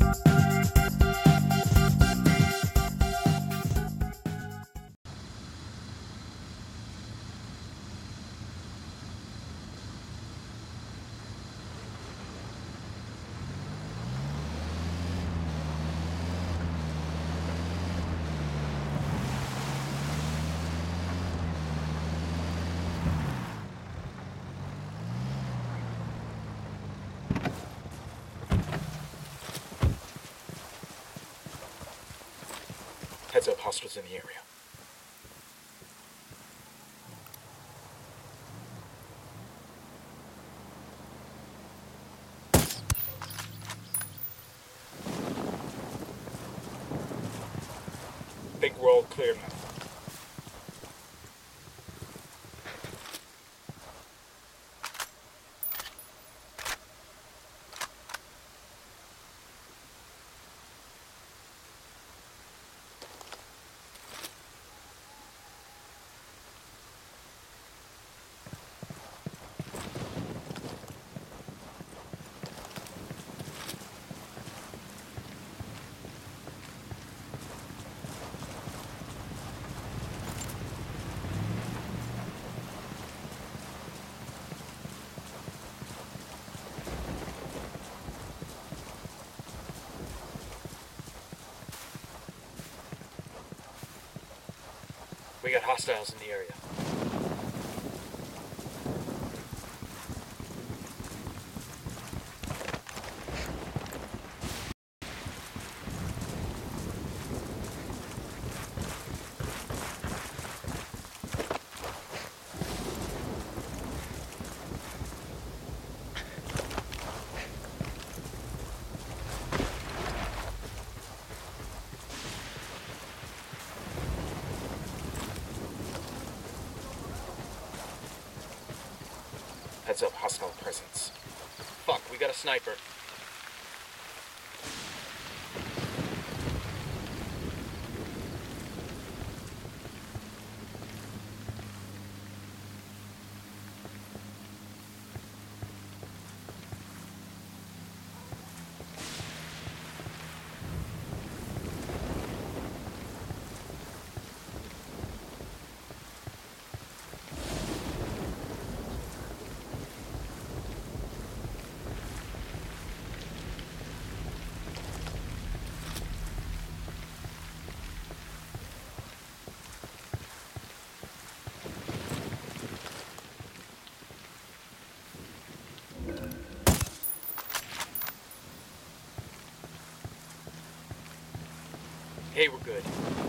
Heads up, hostiles in the area. Think we're all clear now. We got hostiles in the area. Heads up, hostile presence. Fuck, we got a sniper. Hey, we're good.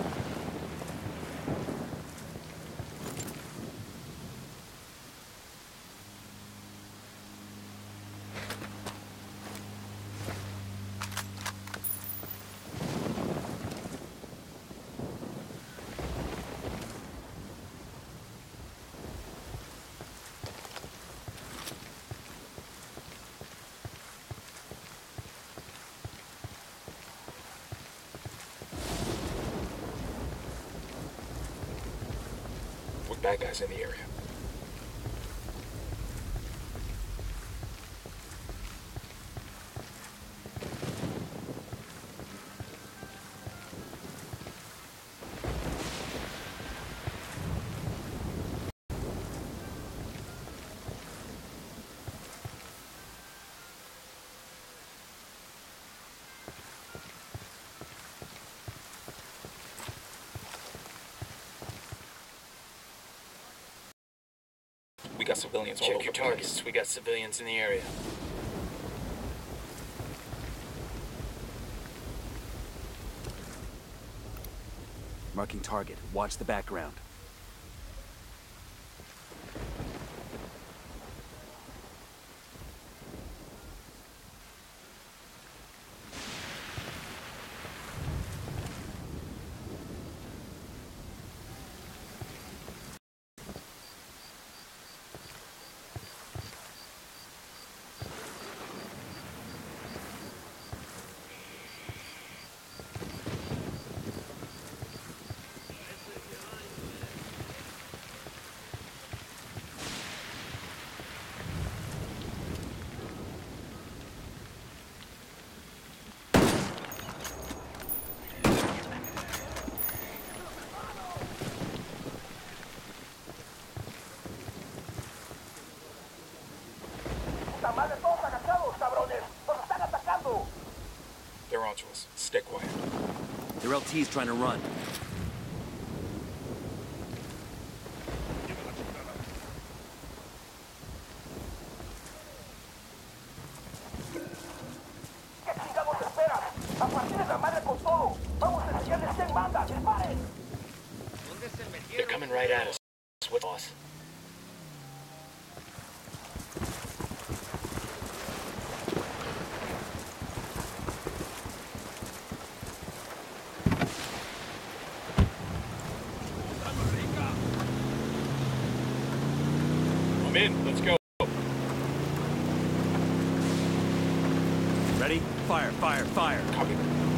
Bad guys in the area. We got civilians all over the place. Check your targets. We got civilians in the area. Marking target. Watch the background. They're onto us. Stay quiet. Their LT's trying to run. They're coming right at us. What, boss? I'm in. Let's go. Ready? Fire, fire, fire. Copy.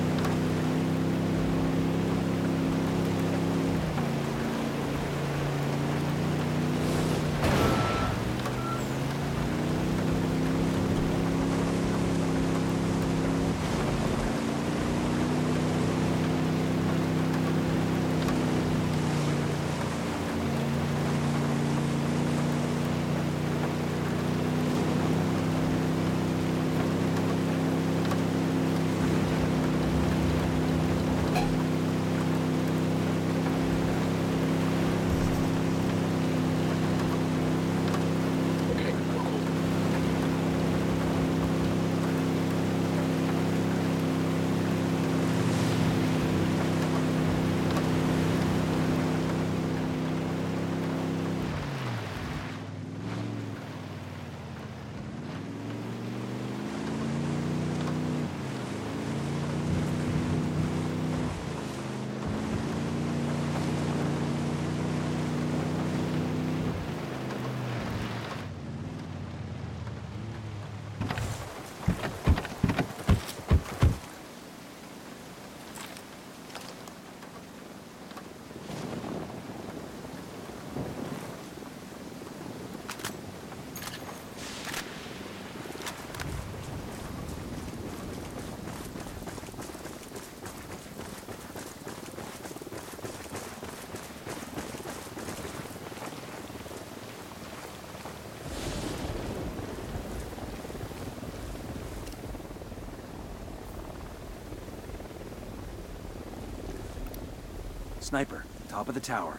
Sniper, top of the tower.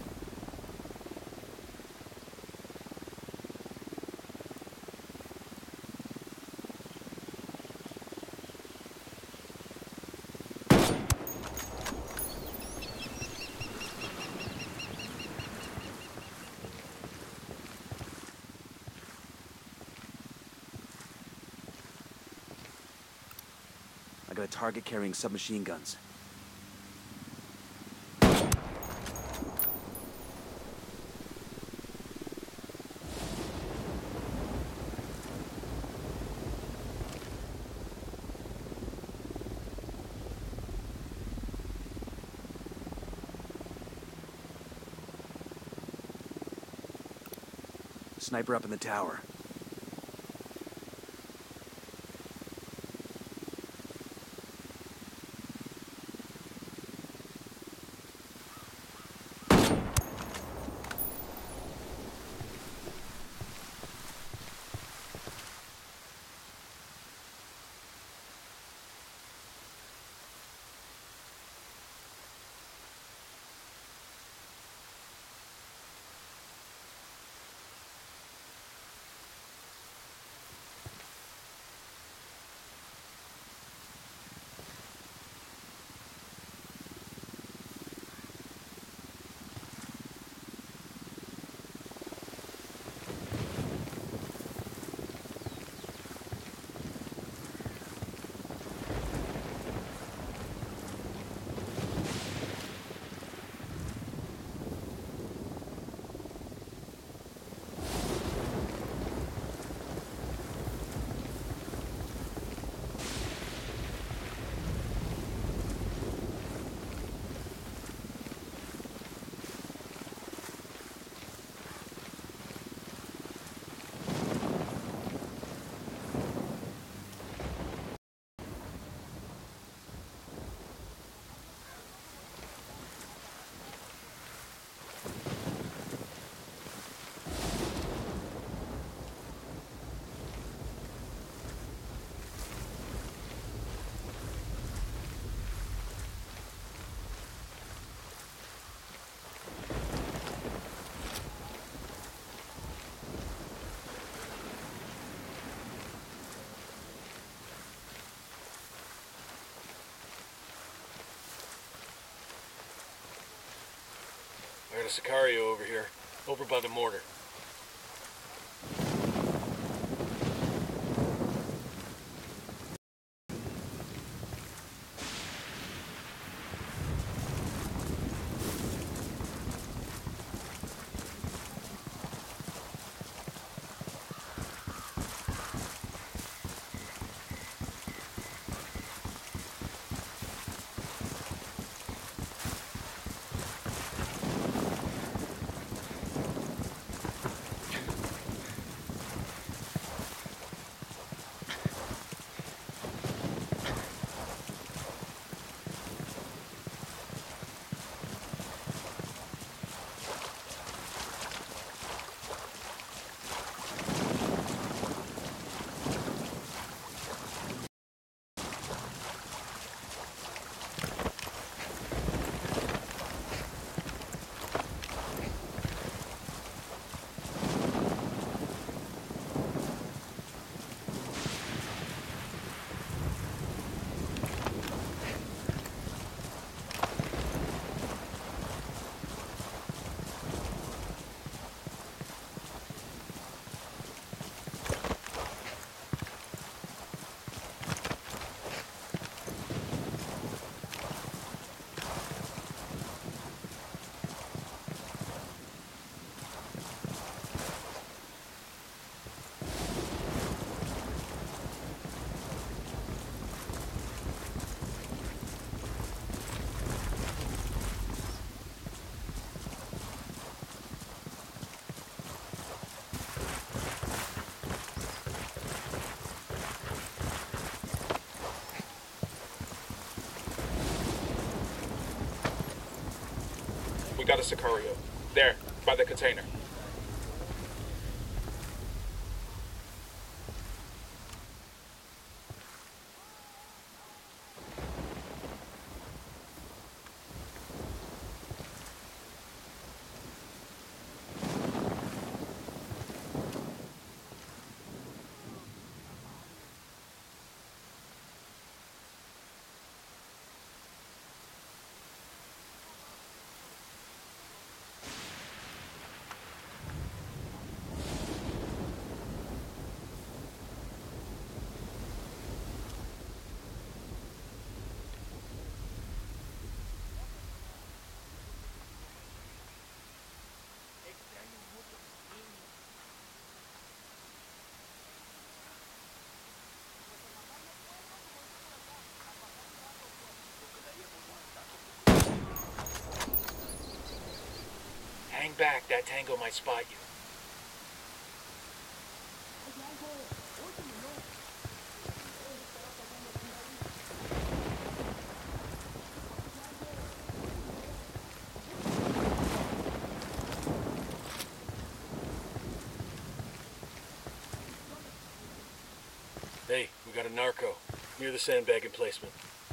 I got a target carrying submachine guns. Sniper up in the tower. Got a Sicario over here, over by the mortar. We got a Sicario. There, by the container. Hang back, that tango might spot you. Hey, we got a narco near the sandbag emplacement.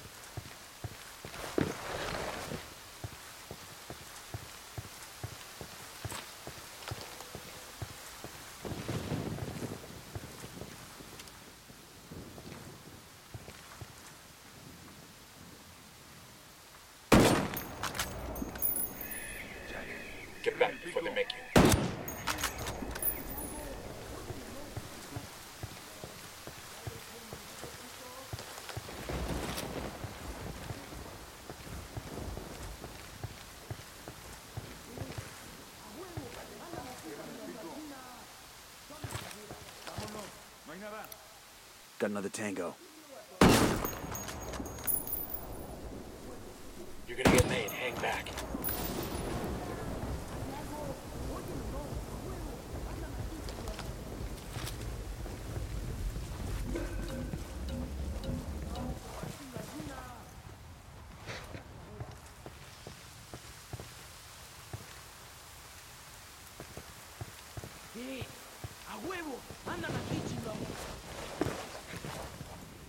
Get back before they make you. Got another tango. You're gonna get made. Hang back. ¡A huevo! ¡Andan aquí, chingón!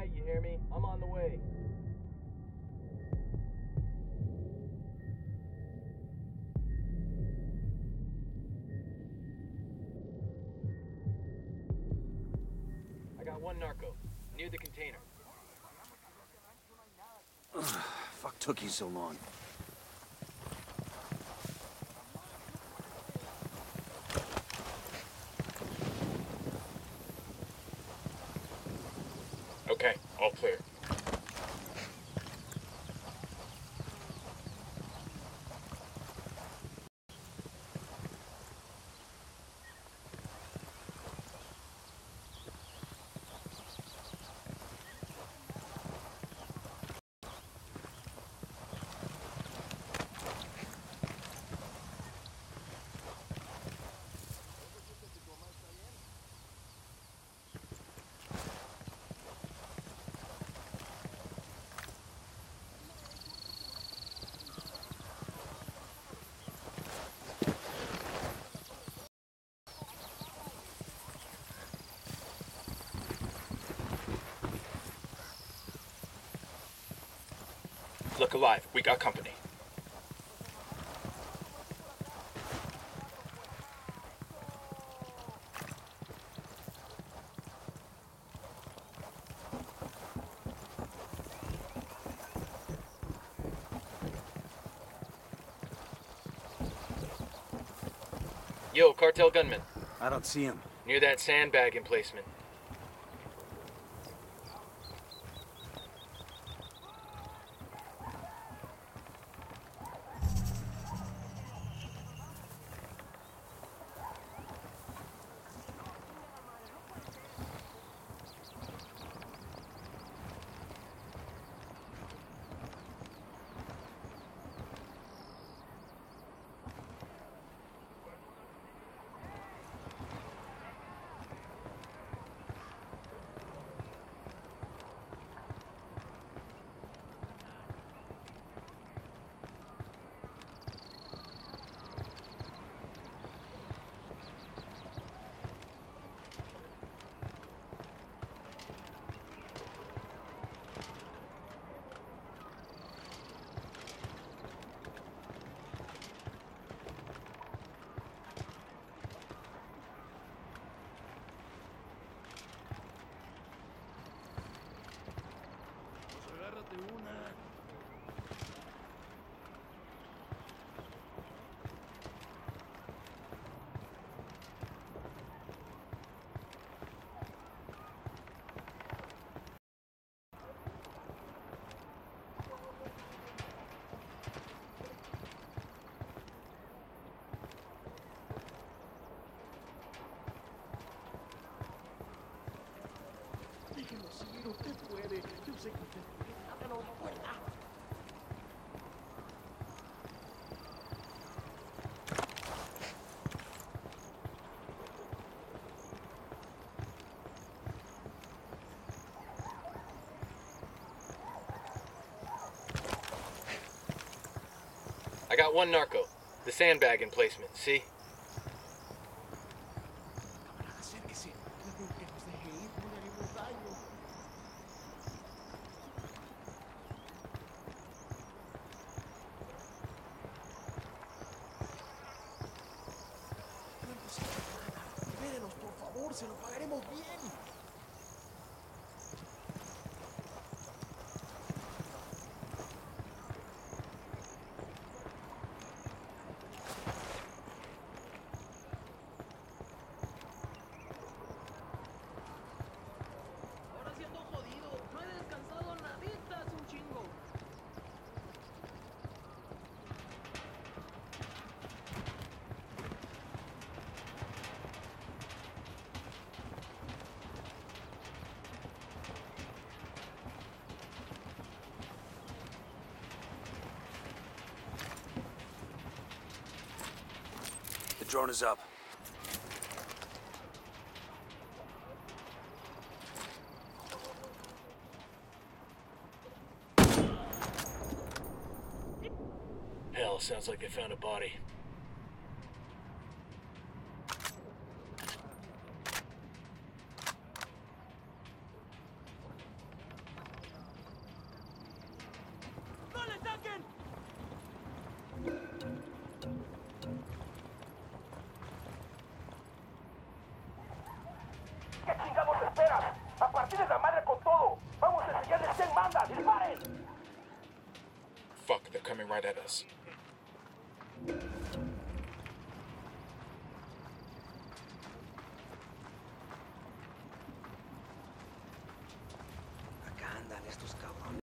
Alright, you hear me? I'm on the way. I got one narco, near the container. Fuck took you so long. Okay, all clear. Look alive, we got company. Yo, cartel gunman. I don't see him. Near that sandbag emplacement. Usted puede. Yo sé que usted puede. Ábrenos la puerta. I got one narco. The sandbag emplacement, see? Camarada, acérquese. Le ruego que nos deje ir. No le haremos daño. No necesita nada. Libérenos, por favor. Se lo pagaremos bien. Ahora sí ando jodido. No he descansado nadita hace un chingo. The drone is up. Hell, sounds like they found a body. ¿Qué chingados esperas? A partir de la madre con todo. Vamos a enseñarles quién manda. ¡Disparen! Fuck, they're coming right at us. Acá andan estos cabrones.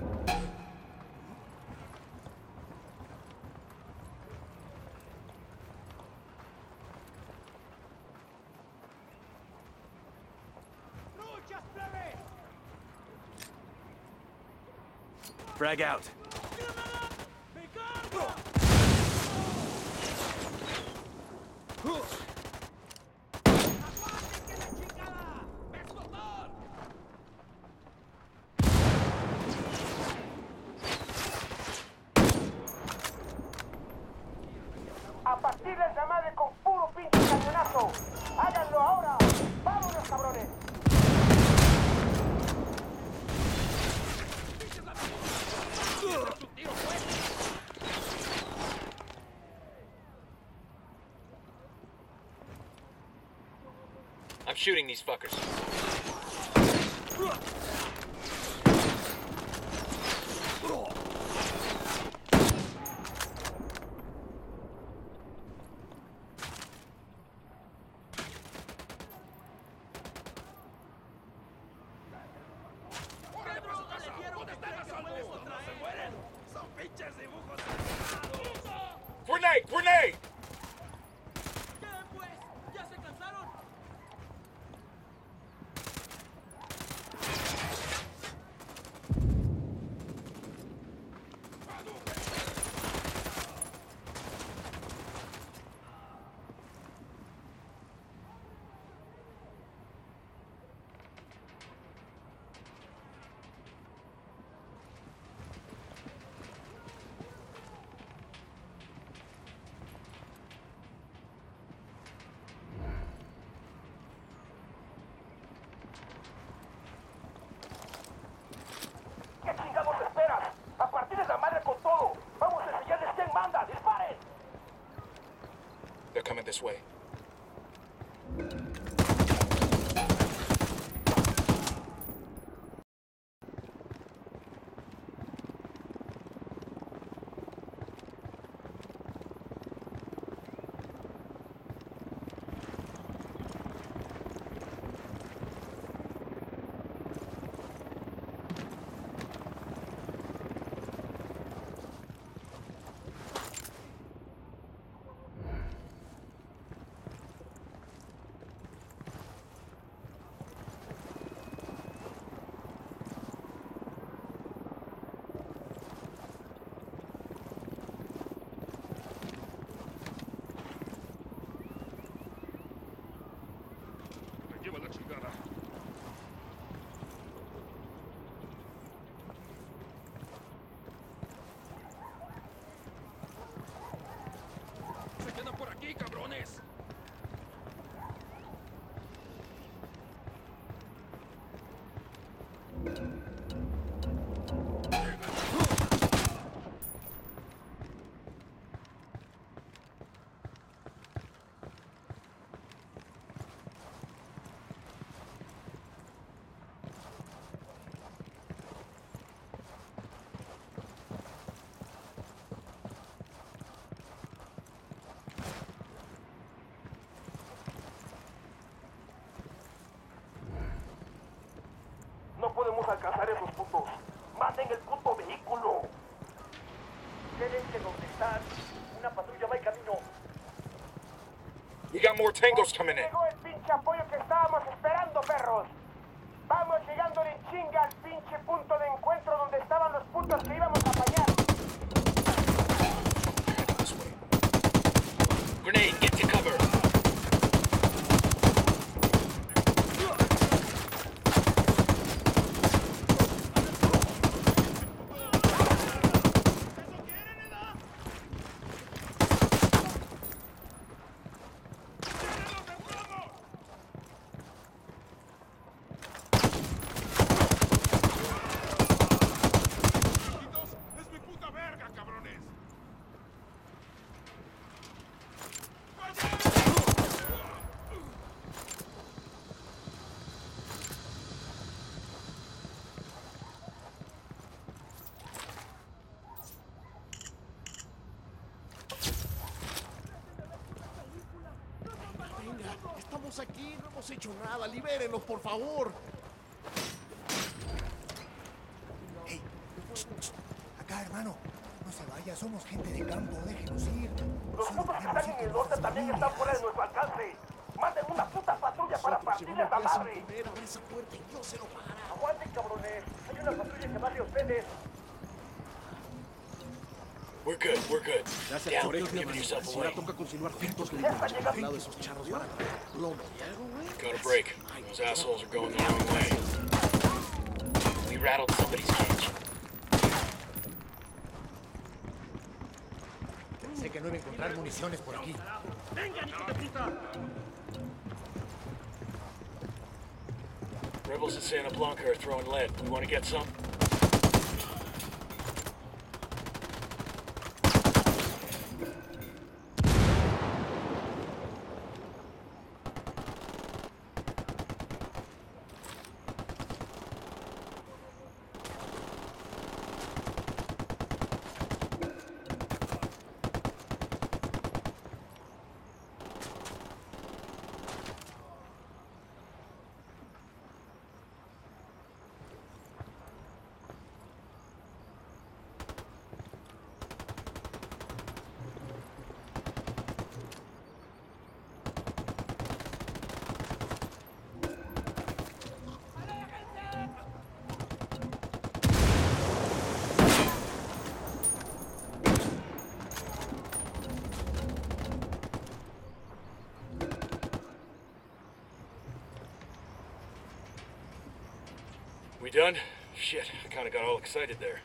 Frag out. A partir de la madre con puro pinche cañonazo. Háganlo ahora. ¡Vámonos, cabrones! I'm shooting these fuckers. Grenade! Grenade! ¿Qué pues? ¿Ya se cansaron? ¿Qué chingados esperas? A partir de la madre con todo. Vamos a enseñarles quién manda. ¡Disparen! They're coming this way. Lleva la chingada. Se quedan por aquí, cabrones. No podemos alcanzar esos putos. ¡Maten el puto vehículo! Quédense donde están. Una patrulla va en camino. We got more tangos coming in. Llegó el pinche apoyo que estábamos esperando, perros. Vamos llegando en chinga al pinche punto de encuentro donde estaban los putos que íbamos a fallar. This way. Grenade, get to cover. ¡Es mi puta verga, cabrones! estamos aquí, no hemos hecho nada. Libérenos, por favor. Hey, acá, hermano. No se vaya, somos gente de campo, déjenos ir. Los Solo putos que queremos están ir en con el norte nuestras también están fuera de familias. nuestro alcance. Manden una puta patrulla para partirles la Llevamos días sin madre. comer, abre esa puerta y Dios se lo para. Aguanten, cabrones. Hay una patrulla que va hacia ustedes. We're good, we're good. Gracias Down, por you're eso, giving yourself Si ahora away. toca continuar juntos, le Ya está al llegando. lado de esos charros van a traer plomo y algo, güey. Got a break. Those assholes are going the wrong way. We rattled somebody's cage. Sé que no iba a encontrar municiones por aquí. Rebels in Santa Blanca are throwing lead. We want to get some? We done? Shit, I kinda got all excited there.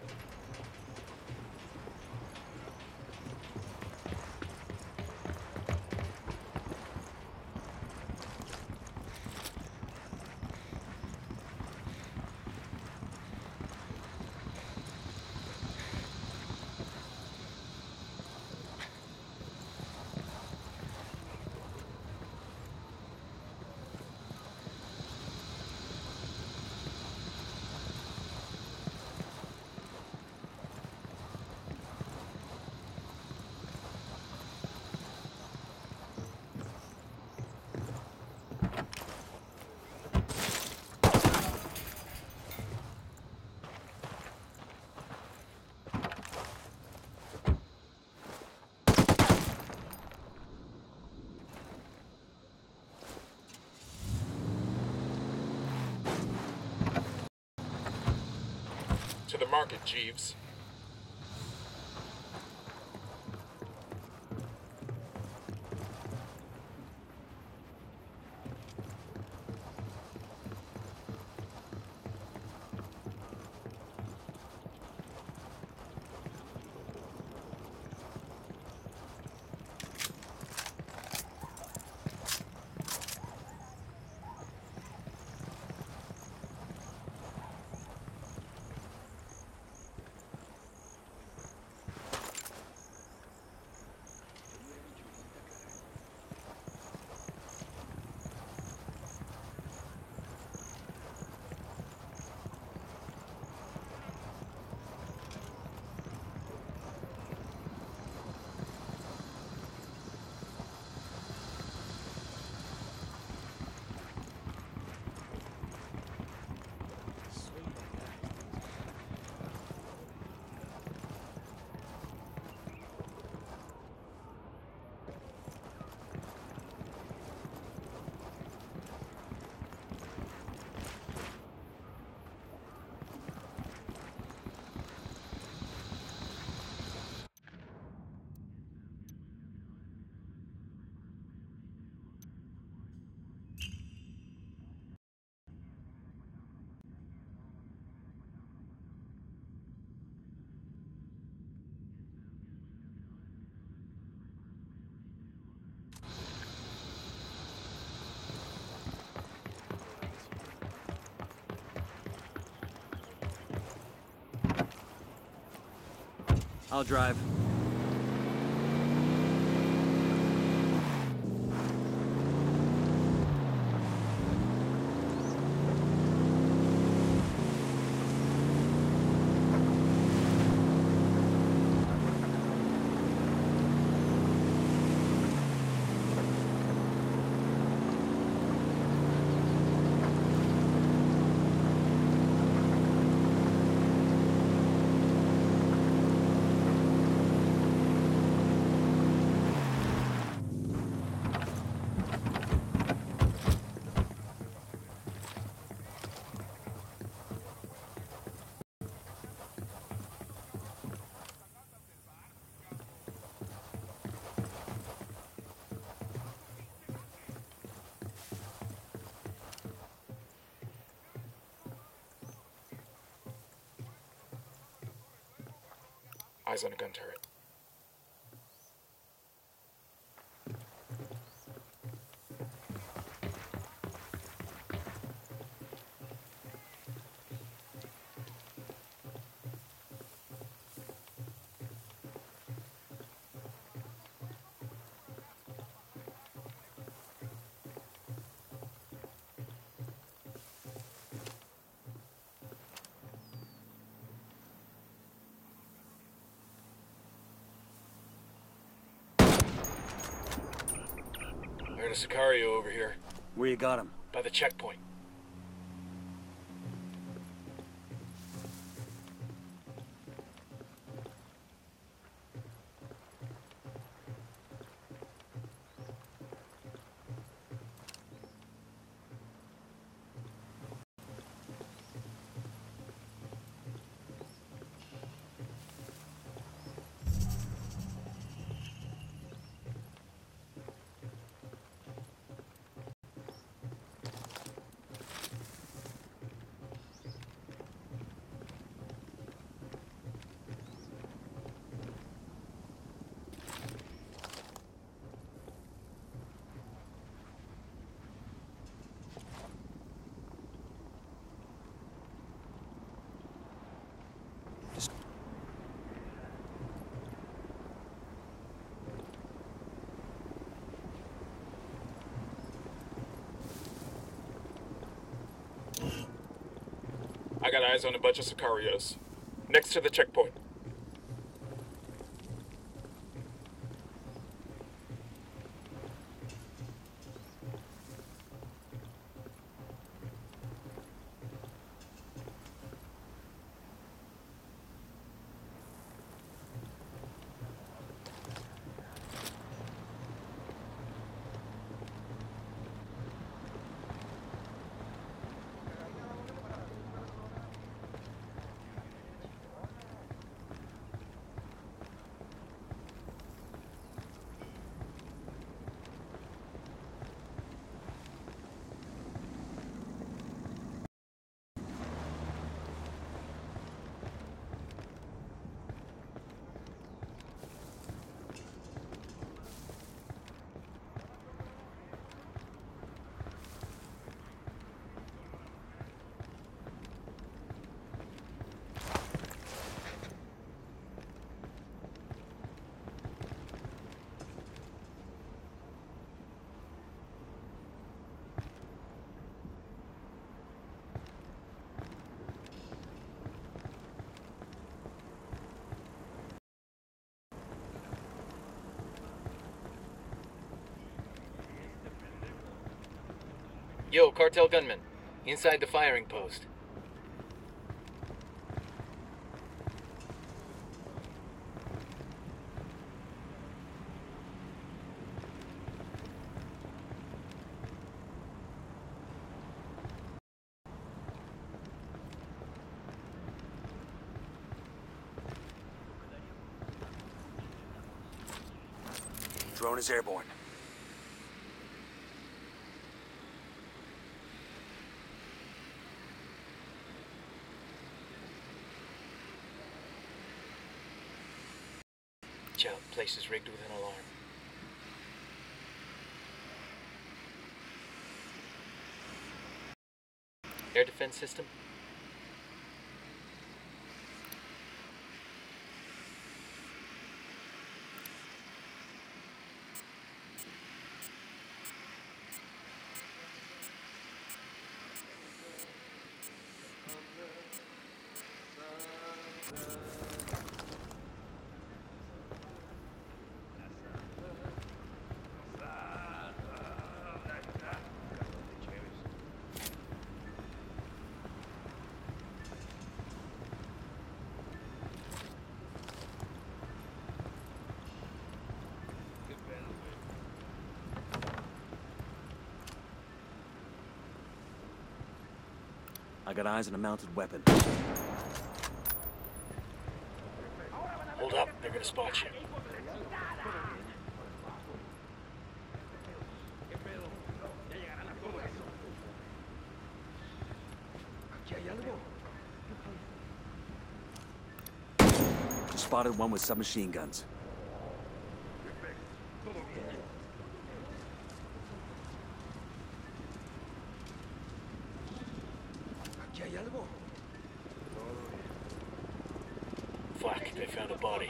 To the market, Jeeves. I'll drive. Eyes on a gun turret. I heard a Sicario over here, Where you got him? by the checkpoint. I got eyes on a bunch of Sicarios. Next to the checkpoint. Yo, cartel gunman. Inside the firing post. Drone is airborne. Joe, place is rigged with an alarm. Air defense system? I got eyes on a mounted weapon. Hold up, they're gonna spot you. spotted one with submachine guns. ¿Aquí hay algo? Fuck, they found a body.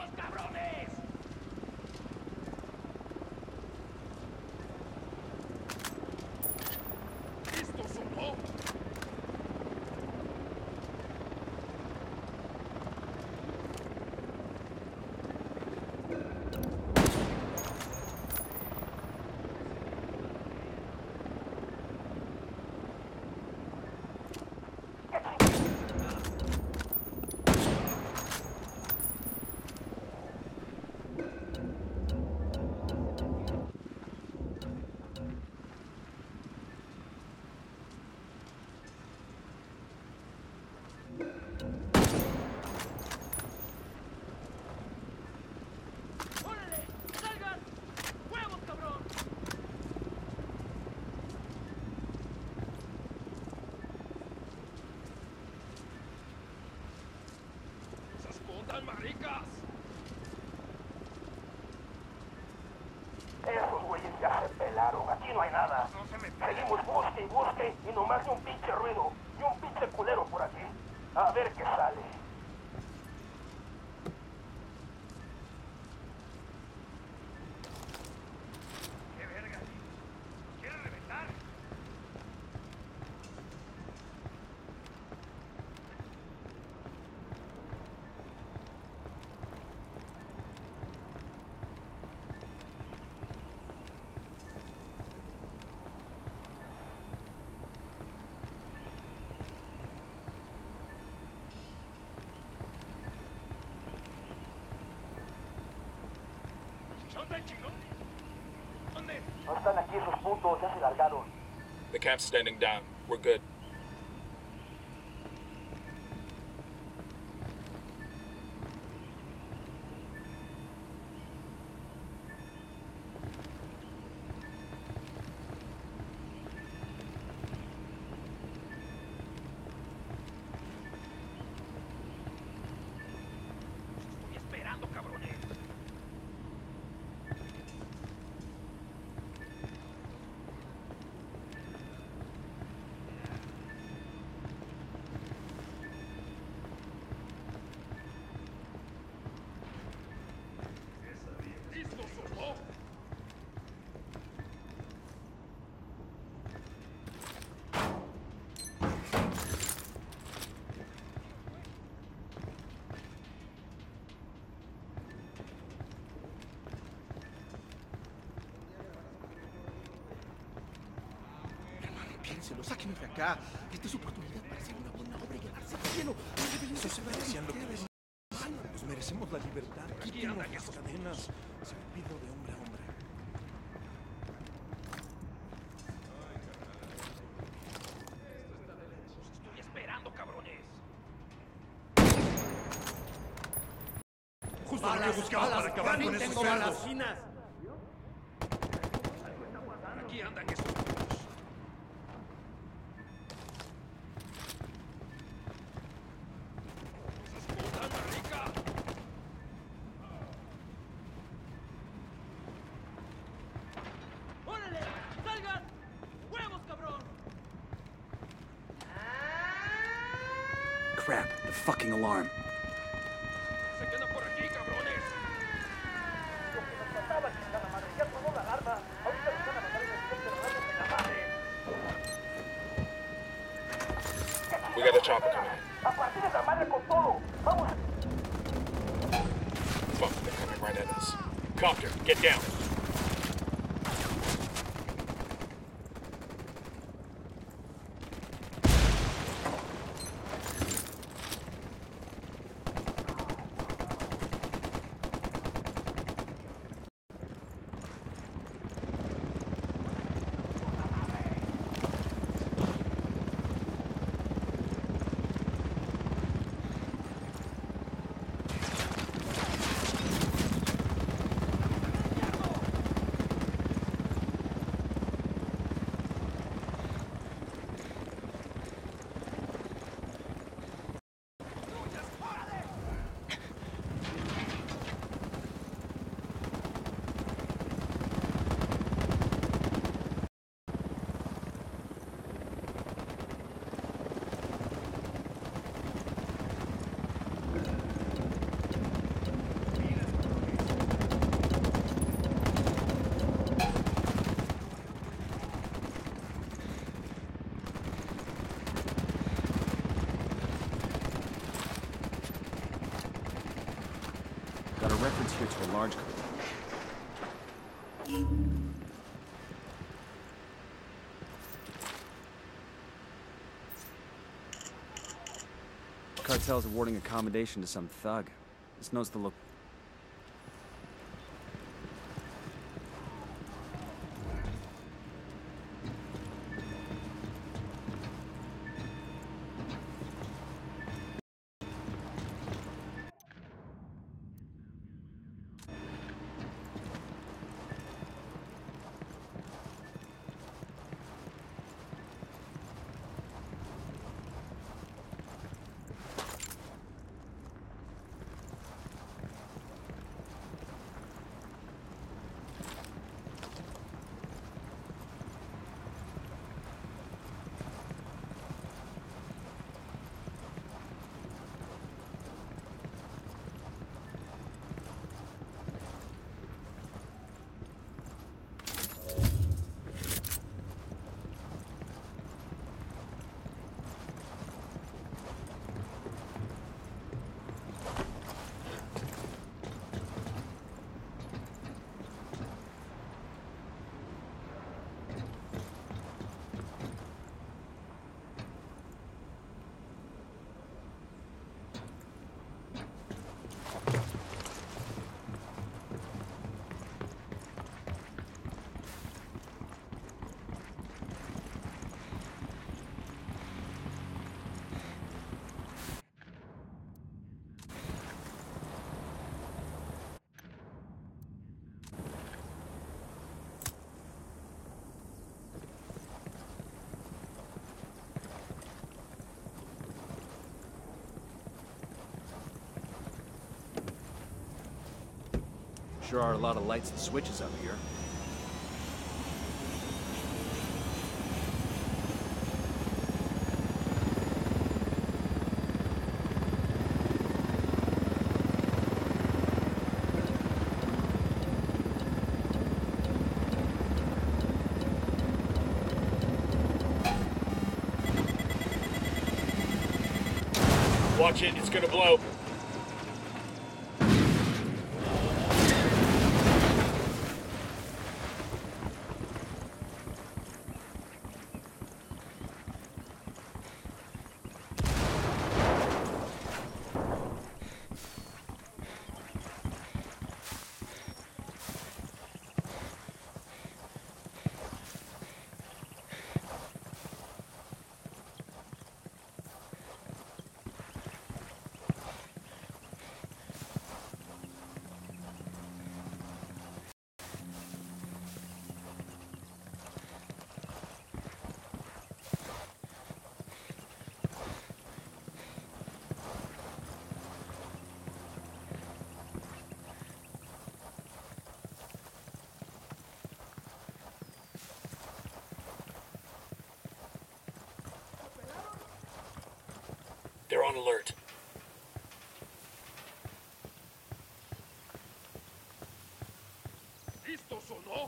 Esos güeyes ya se pelaron, aquí no hay nada. Seguimos busque y busque y nomás ni un pinche ruido, ni un pinche culero por aquí. A ver qué sale. ¿Qué verga? ¿Quiere reventar? No están aquí esos putos, ya se largaron. The cap's standing down. We're good. Estoy esperando, cabrones. Piénselo, sáquenos de acá. Esta es su oportunidad para hacer una buena obra y ganarse el cielo. Eso se merecían lo que merecen. Nos merecemos la libertad. Quítenos las cadenas. Se lo pido de hombre a hombre. Estoy esperando, cabrones. Justo lo que buscaba para acabar con esos cerdos. Aquí andan estos putos. ¡Órale! ¡Salgan! ¡Huevos, cabrón! Crap, the fucking alarm. Se quedan por aquí, cabrones. Lo que nos faltaba, chingada madre. Ya sonó la alarma. Ahorita nos van a mandar un helicóptero rayos en la madre. We got a chopper coming. A partir de la madre con todo. Vamos. Fuck, they're coming right at us. Copter, get down. connector to a large... Cartel's awarding accommodation to some thug. This knows the look. Sure are a lot of lights and switches up here. Watch it, it's gonna blow. They're on alert. ¿Listos o no?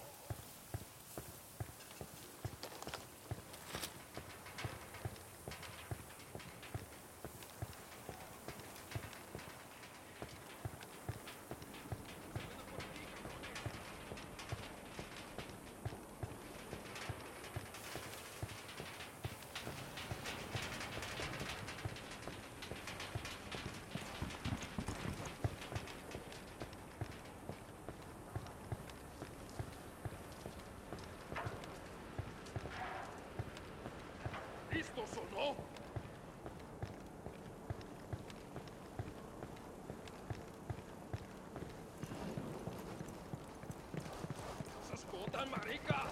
¿Listos o no? ¡Se escotan, maricas!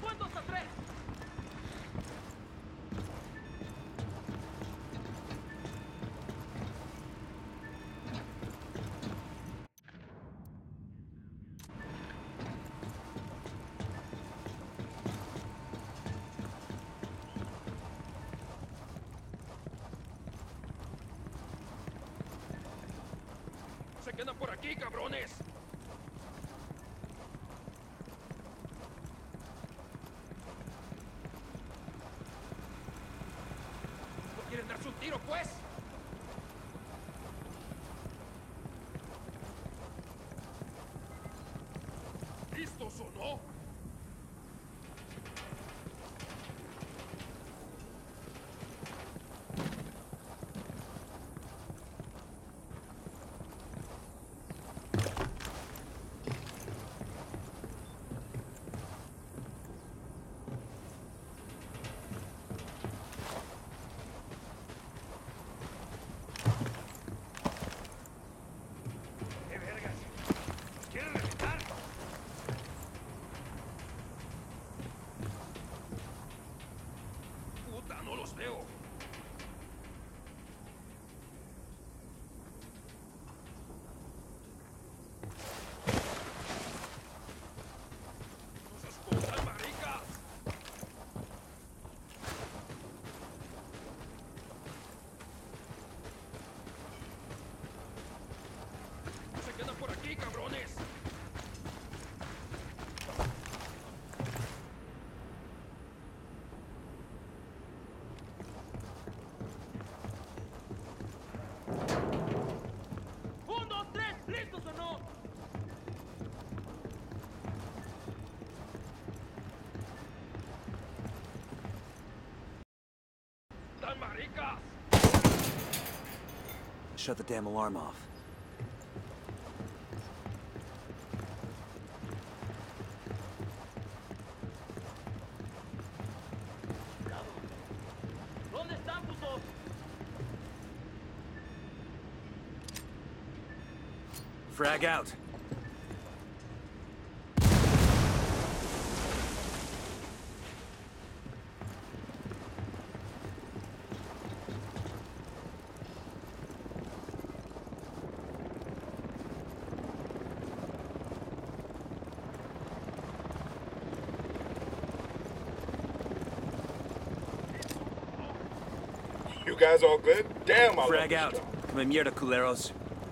¡Cuento hasta 3! ¡Se quedan por aquí, cabrones! ¿No quieren darse un tiro, pues? ¿Listos o no? ¡Qué vergas! ¿Nos quieren reventar? ¡Puta, no los veo! ¡No se escondan, maricas! ¡Se quedan por aquí, cabrones! ¡1, 2, 3! ¿Listos o no? ¡Tan maricas! Shut the damn alarm off. ¿Dónde están, putos? Frag out. You guys all good? Damn, I love Frag this out. stuff. Come mierda, culeros.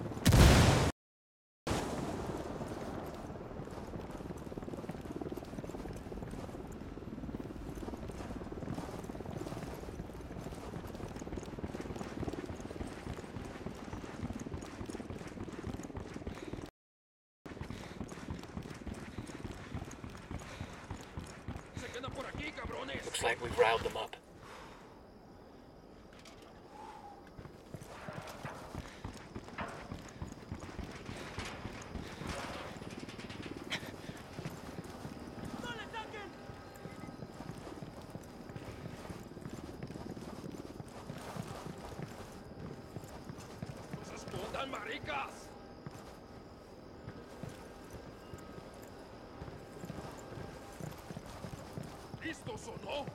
¡Se quedan por aquí, cabrones! Looks like we've riled them up. ¡No le saquen! ¡No se escondan, maricas! ¿Listos o no?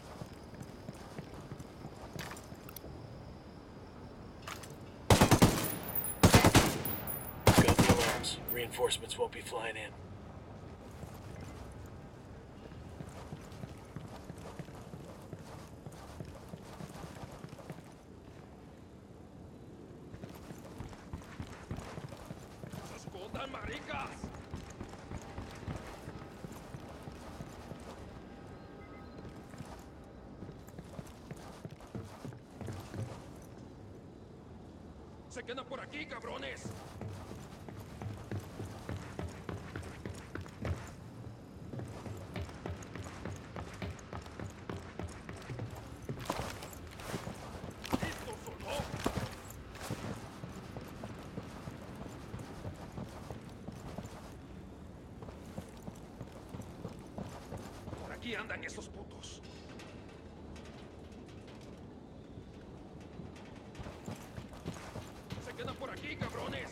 Got the alarms. Reinforcements won't be flying in. ¡No se escondan, maricas! ¡Se quedan por aquí, cabrones! ¿Listos o no? Por aquí andan esos putos. ¡Se quedan por aquí, cabrones!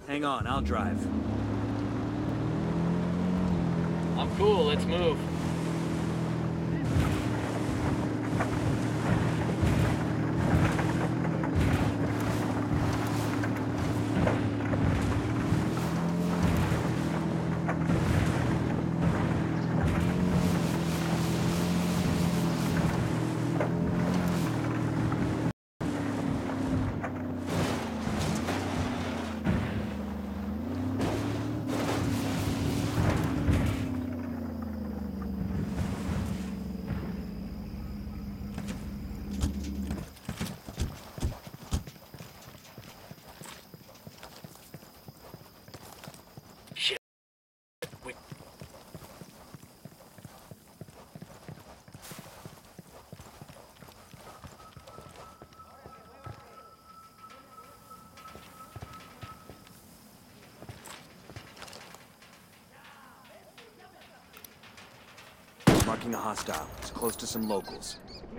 Hang on, I'll drive. I'm cool, let's move. Marking a hostile. It's close to some locals.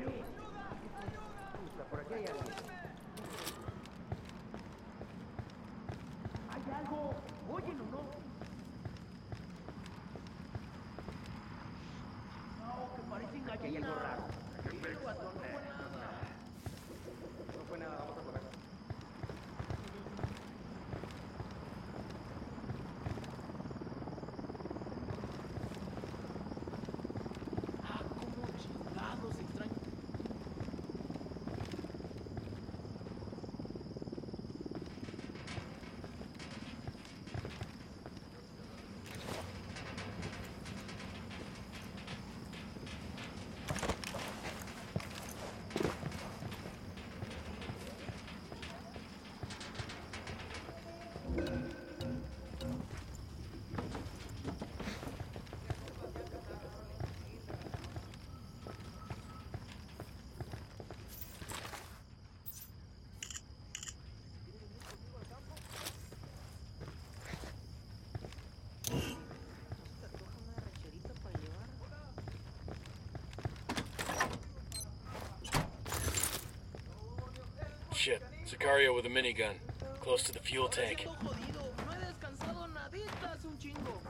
Shit, Sicario with a minigun. Close to the fuel tank. Estoy jodido. No he descansado nadita hace un chingo.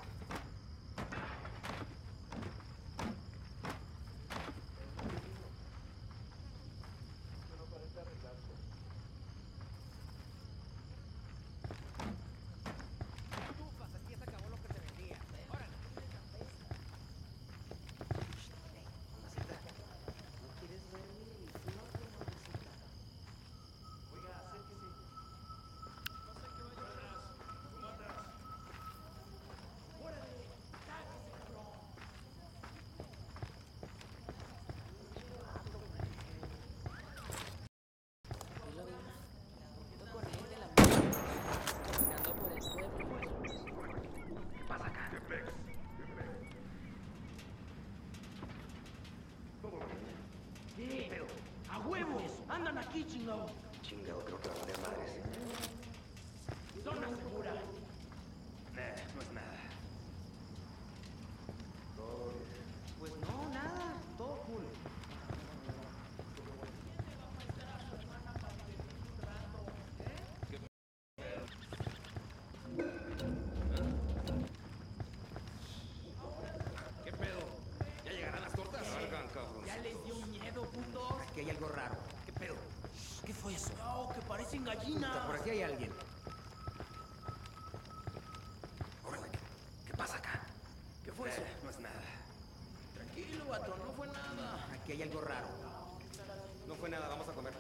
¡A huevos! ¡Andan aquí, chingado! Chingado, creo que va a valer madres. ¡Zona segura! No es nada. Pues no, nada. Todo cool. ¿Qué pedo? ¿Ya llegarán las tortas? Salgan, cabrón. Ya les dio miedo, putos. Aquí hay algo raro. ¿Qué pedo? ¿Qué fue eso? No, que parecen gallinas. Por aquí hay alguien. Órale, ¿qué pasa acá? ¿Qué fue eso? No es nada. Tranquilo, vato, no fue nada. Aquí hay algo raro. No fue nada, vamos a comer.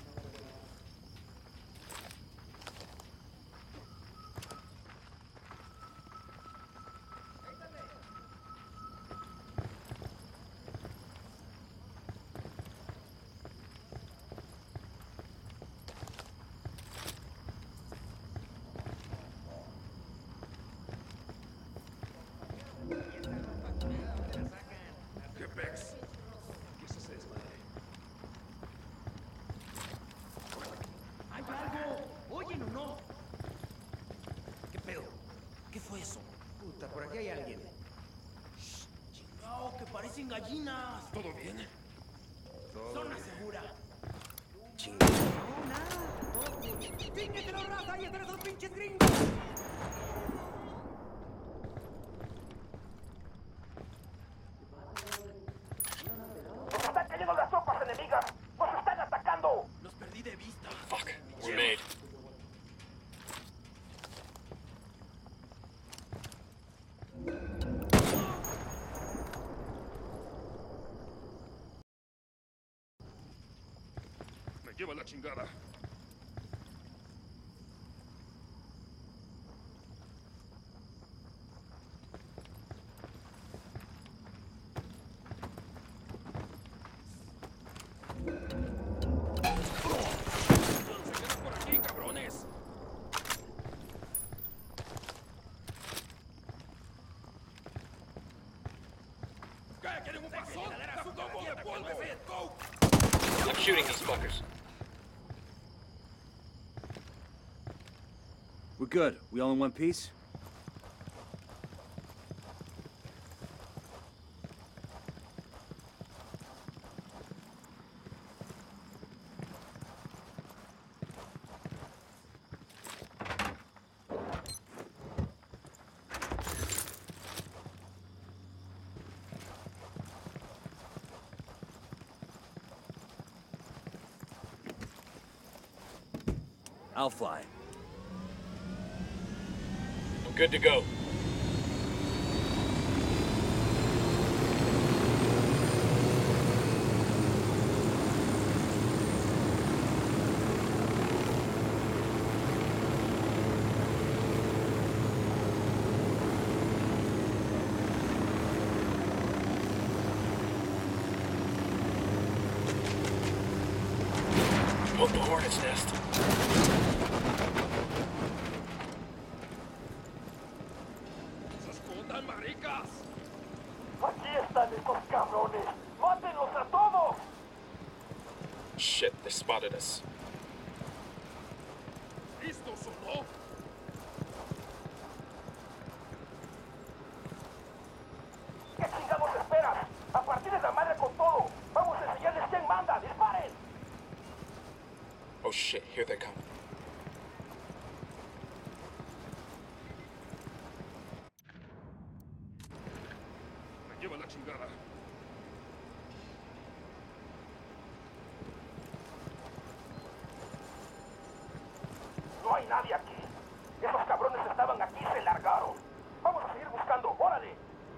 ¿Qué pex? ¿Qué es ese desmadre? ¡Hay algo! ¿Oyen o no? ¿Qué pedo? ¿Qué fue eso? Puta, por aquí hay alguien. Chingao, que parecen gallinas. ¿Todo bien? Zona segura. Chingado. No, nada. Todo cool. ¡Fíjate la raza! ¡Ahí están esos pinches pinches gringos! ¡Nos están cayendo las tropas enemigas! ¡Nos están atacando! Los perdí de vista. Fuck, we're made. Me lleva la chingada. Por aquí, cabrones. ¿Qué? ¿Quieren un pasón? ¿Cómo? ¡Devuélveme! ¡Go! I'm shooting these fuckers. We're good. We all in one piece? I'll fly. I'm good to go. Poke the hornet's nest. ¡Maricas! ¡Aquí están estos cabrones! ¡Mátenlos a todos! Shit, they spotted us. ¿Listos o no? ¿Qué chingados esperas? ¡A partir de la madre con todo! ¡Vamos a enseñarles quién manda! ¡Disparen! Oh shit, here they come. Me lleva la chingada. No hay nadie aquí. Esos cabrones estaban aquí y se largaron. Vamos a seguir buscando. ¡Órale!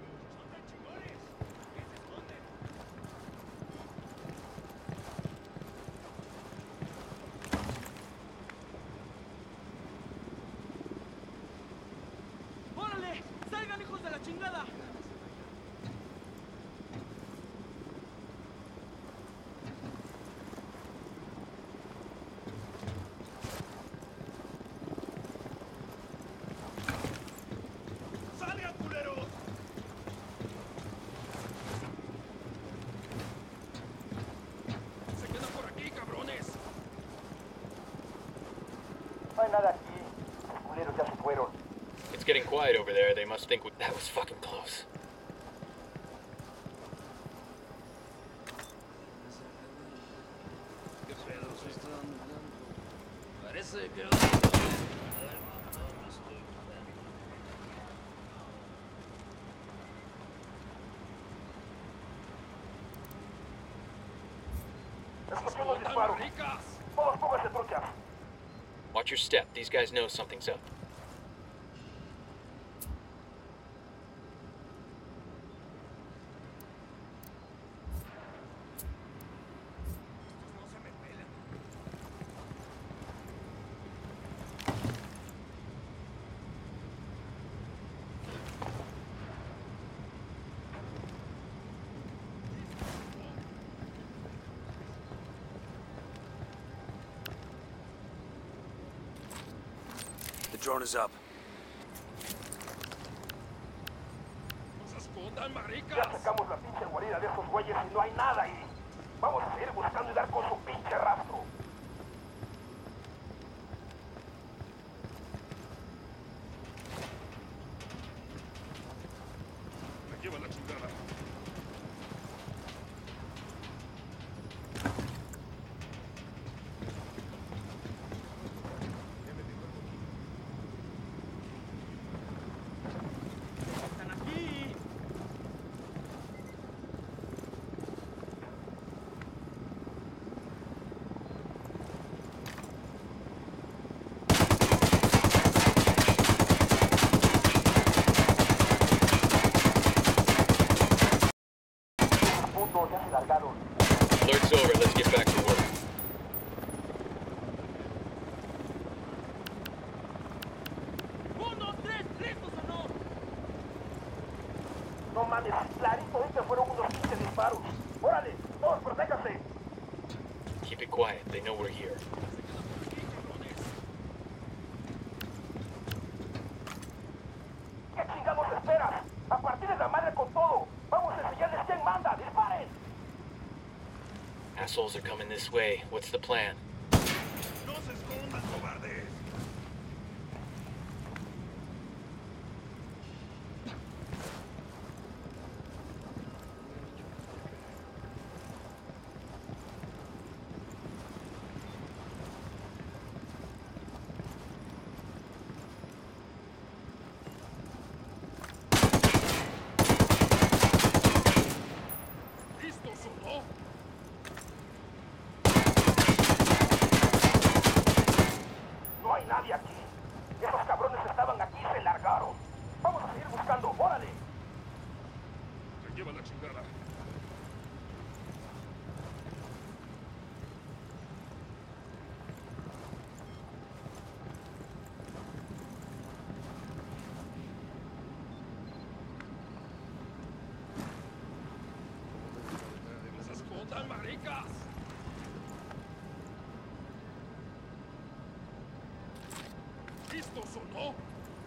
¡Órale! ¡Salgan, hijos de la chingada! ¡Salgan, culeros! ¡Se quedan por aquí, cabrones! No hay nada aquí. Los culeros ya se fueron. It's getting quiet over there. They must think that was fucking close. ¿Qué pedo se están dando? Parece que... Escuché unos disparos. ¡Maricas! Todos pónganse truchas. Watch your step. These guys know something's up. The drone is up. ¡No se escondan, Ya maricas! sacamos la pinche guarida de esos güeyes y no hay nada ahí. Vamos a seguir buscando y dar con su pinche rastro. Me lleva la chingada. mames, clarito, que fueron unos pinches disparos. Órale, todos protéjanse. Keep it quiet. They know we're here. ¿Qué chingados esperas? A partir de la madre con todo. Vamos a enseñarles quién manda. ¡Disparen! Assholes are coming this way. What's the plan? ¡No se escondan, cobardes! No hay nadie aquí. Esos cabrones estaban aquí y se largaron. Vamos a seguir buscando. ¡Órale! Se lleva la chingada. ¡Se escondan, maricas! ¿Listos o no?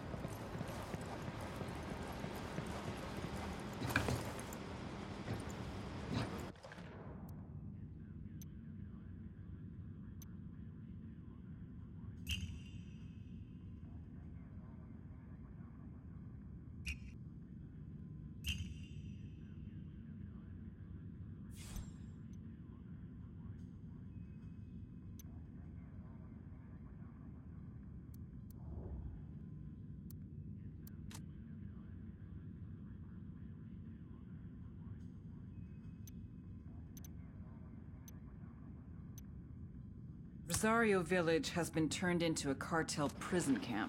Rosario Village has been turned into a cartel prison camp.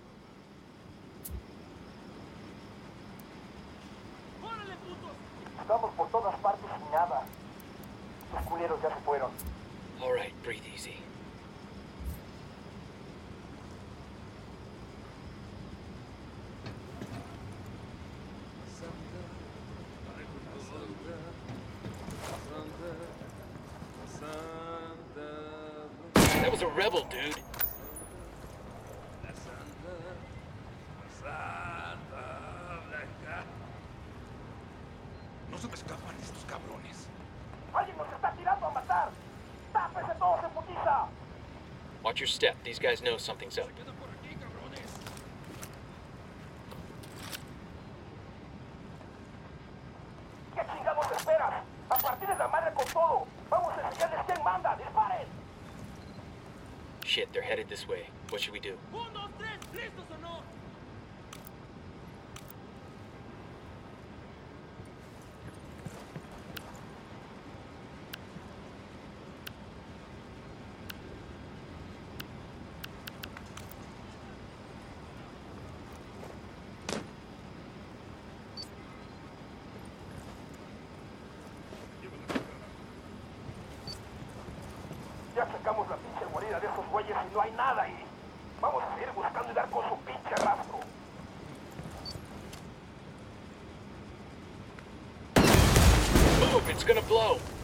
Estamos por todas partes sin nada. Los culeros ya se fueron. All right, breathe easy. That was a rebel, dude. Santa Blanca. No se me escapan estos cabrones. ¡Alguien nos está tirando a matar! ¡Tápese todos en putiza! Watch your step. These guys know something's up. Queda por aquí, cabrones. ¿Qué chingados esperas? A partir de la madre con todo. Vamos a enseñarles quién manda. ¡Disparen! Shit, they're headed this way. What should we do? 1, 2, 3, ¿listos o no? Ya sacamos la pinche guarida de esos güeyes y no hay nada ahí. Vamos a seguir buscando y dar con su pinche rastro. Move! It's gonna blow!